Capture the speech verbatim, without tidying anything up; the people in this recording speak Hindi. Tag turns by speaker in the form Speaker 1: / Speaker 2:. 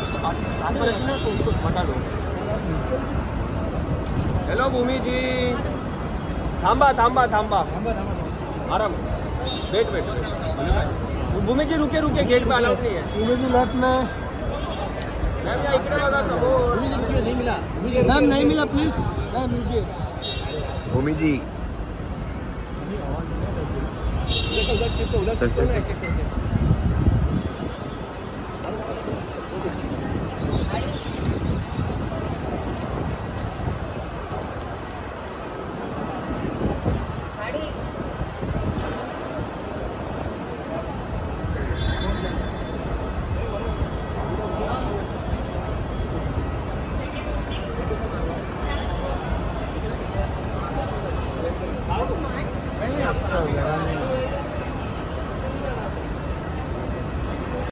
Speaker 1: उसको आठ सात पर ना तो उसको हटा लो। हेलो भूमि जी, थांबा थांबा थांबा आराम, wait wait wait. Bhumi ji रुके रुके, गेट पे अलाउड नहीं है।
Speaker 2: भूमि जी लेफ्ट में
Speaker 1: मैम या इकडे बघा समोर।
Speaker 2: नहीं मिला मैम, नहीं मिला प्लीज मैम रुकिए।
Speaker 1: भूमि जी
Speaker 2: उधर उधर शिफ्ट उधर शिफ्ट